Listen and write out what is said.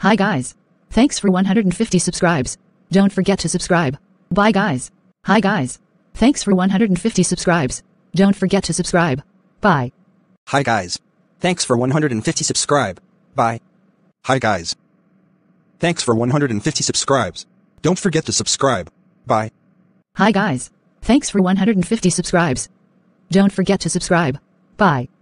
Hi guys. Thanks for 150 subscribes. Don't forget to subscribe. Bye guys. Hi guys. Thanks for 150 subscribes. Don't forget to subscribe. Bye. Hi guys. Thanks for 150 subscribe. Bye. Hi guys. Thanks for 150 subscribes. Don't forget to subscribe. Bye. Hi guys. Thanks for 150 subscribes. Don't forget to subscribe. Bye.